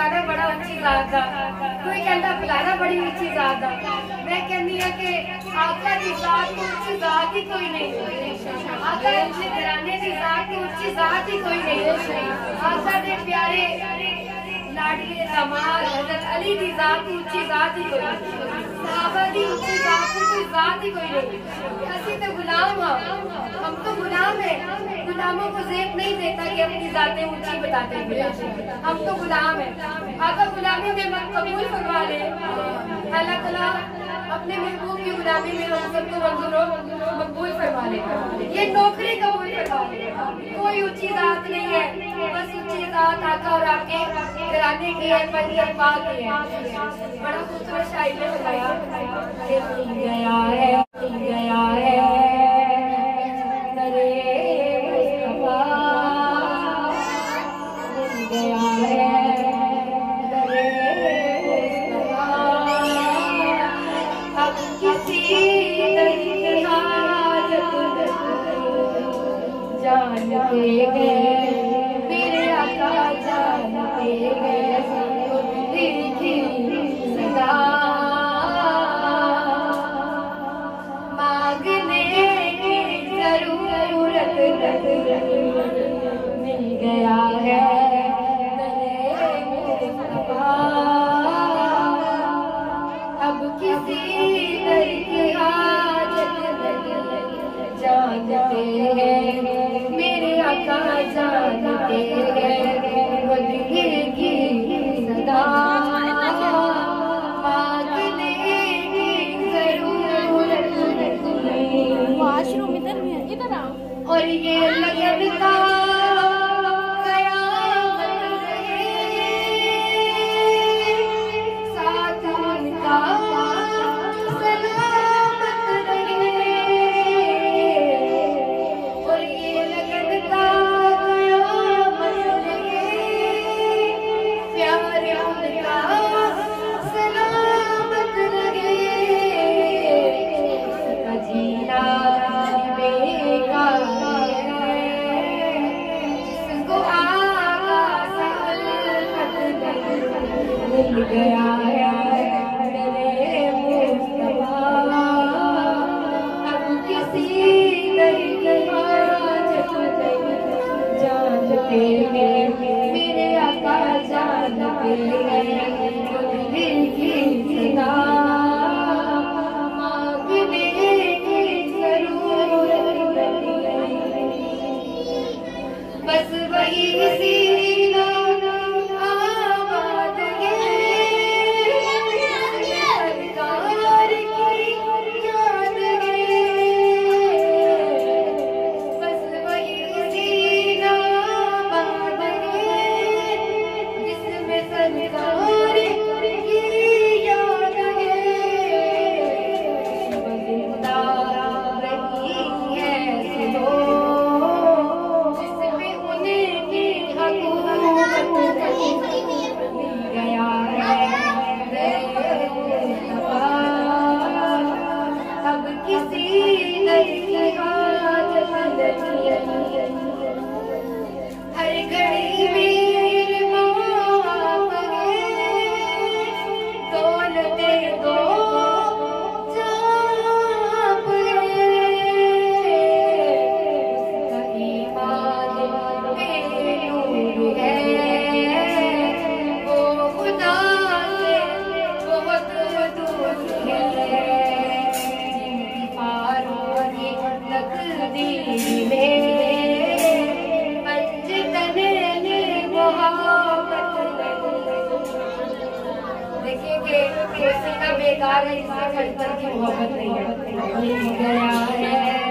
फलाना बड़ा अच्छी जात दा, कोई कहता फलाना बड़ी अच्छी जात दा। मैं कहनी है कि आका की जात तो अच्छी जात ही कोई नहीं, आका अपने घराने की जात तो अच्छी जात ही कोई नहीं। आका दे प्यारे लाडले दामाद हज़रत अली की जात तो अच्छी जात ही कोई नहीं, सहाबा की अच्छी जात तो कोई जात ही कोई नहीं। असि तो गुलाम हाँ, हम तो गुलाम है। गुलामों को ज़ेब नहीं देता कि अपनी जातें ऊंची बताते हैं, हम तो गुलाम है। आका गुलामी में मत कबूल फरमा ले। अल्लाह ताला अपने महबूब की गुलामी में हम सबको मकबूल फरमा ले। ये नौकरी कबूल फरमा ले। कोई ऊंची जात नहीं है, बस ऊंची जात आका और आपके घराने की है, पंजर पाक की है। बड़ा खूबसूरत शायरी ने बताया कि गया है गया है मेरे आका जानते गए सदा मांगने की जरूरत मिल गया है। अब किसी दर की हाजत जानते हैं, मेरे आका जानते हैं बदले की सदा मांगने की जरूरत नहीं। वॉशरूम इधर भी है, इधर आओ। और ये लगन का गया है मेरे मुस्तफा, अब किसी तरीके जानते हैं, मेरे आका जानते हैं दिल की सदा मांगने की जरूरत नहीं, बस वही सीना बेकार है, इससे की मोहब्बत नहीं है।